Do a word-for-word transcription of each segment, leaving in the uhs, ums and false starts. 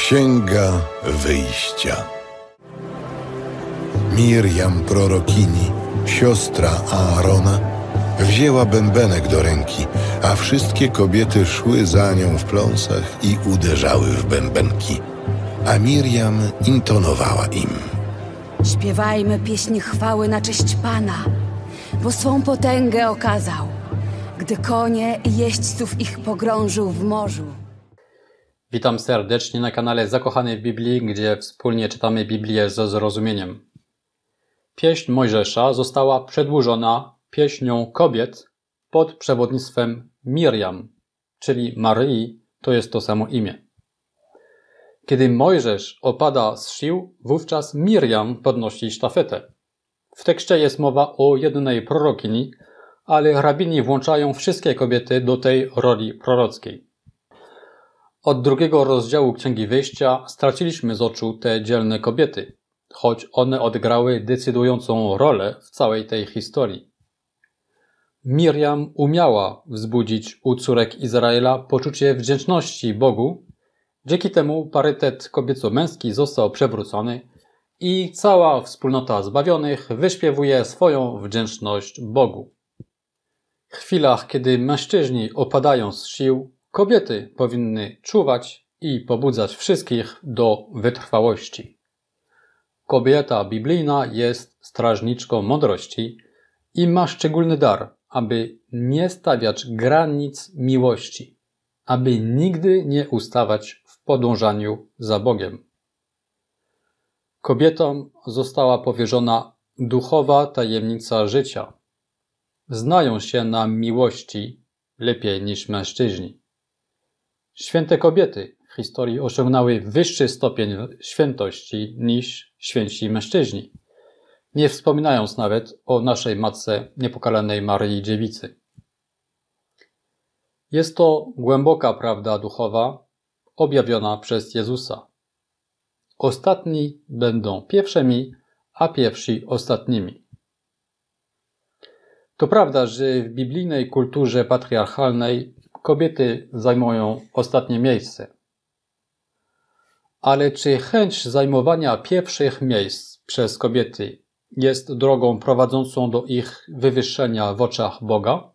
Księga Wyjścia. Mirjam prorokini, siostra Aarona, wzięła bębenek do ręki, a wszystkie kobiety szły za nią w pląsach i uderzały w bębenki, a Mirjam intonowała im: Śpiewajmy pieśń chwały na cześć Pana, bo swą potęgę okazał, gdy konie i jeźdźców ich pogrążył w morzu. Witam serdecznie na kanale Zakochany w Biblii, gdzie wspólnie czytamy Biblię ze zrozumieniem. Pieśń Mojżesza została przedłużona pieśnią kobiet pod przewodnictwem Mirjam, czyli Maryi, to jest to samo imię. Kiedy Mojżesz opada z sił, wówczas Mirjam podnosi sztafetę. W tekście jest mowa o jednej prorokini, ale rabini włączają wszystkie kobiety do tej roli prorockiej. Od drugiego rozdziału Księgi Wyjścia straciliśmy z oczu te dzielne kobiety, choć one odegrały decydującą rolę w całej tej historii. Mirjam umiała wzbudzić u córek Izraela poczucie wdzięczności Bogu, dzięki temu parytet kobieco-męski został przewrócony i cała wspólnota zbawionych wyśpiewuje swoją wdzięczność Bogu. W chwilach, kiedy mężczyźni opadają z sił, kobiety powinny czuwać i pobudzać wszystkich do wytrwałości. Kobieta biblijna jest strażniczką mądrości i ma szczególny dar, aby nie stawiać granic miłości, aby nigdy nie ustawać w podążaniu za Bogiem. Kobietom została powierzona duchowa tajemnica życia. Znają się na miłości lepiej niż mężczyźni. Święte kobiety w historii osiągnęły wyższy stopień świętości niż święci mężczyźni, nie wspominając nawet o naszej Matce Niepokalanej Maryi Dziewicy. Jest to głęboka prawda duchowa objawiona przez Jezusa. Ostatni będą pierwszymi, a pierwsi ostatnimi. To prawda, że w biblijnej kulturze patriarchalnej kobiety zajmują ostatnie miejsce. Ale czy chęć zajmowania pierwszych miejsc przez kobiety jest drogą prowadzącą do ich wywyższenia w oczach Boga?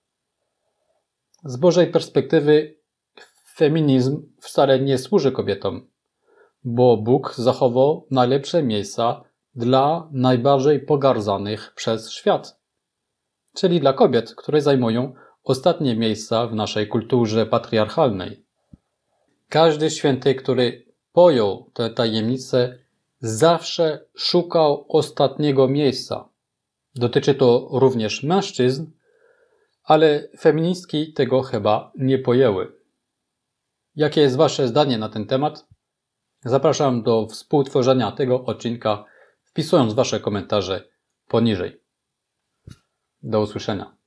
Z Bożej perspektywy feminizm wcale nie służy kobietom, bo Bóg zachował najlepsze miejsca dla najbardziej pogardzanych przez świat, czyli dla kobiet, które zajmują ostatnie miejsca w naszej kulturze patriarchalnej. Każdy święty, który pojął tę tajemnicę, zawsze szukał ostatniego miejsca. Dotyczy to również mężczyzn, ale feministki tego chyba nie pojęły. Jakie jest wasze zdanie na ten temat? Zapraszam do współtworzenia tego odcinka, wpisując wasze komentarze poniżej. Do usłyszenia.